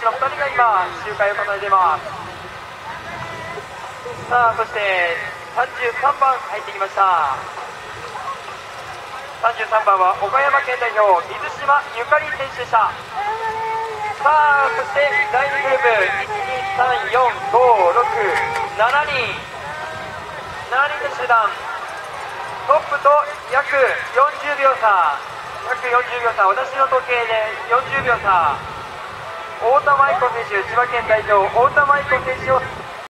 の2人が今周回を重ねています。さあそして33番入ってきました。33番は岡山県代表水島ゆかり選手でした。さあそして第2グループ1234567人の集団、トップと約40秒差、私の時計で40秒差、太田舞子選手、千葉県代表太田舞子選手を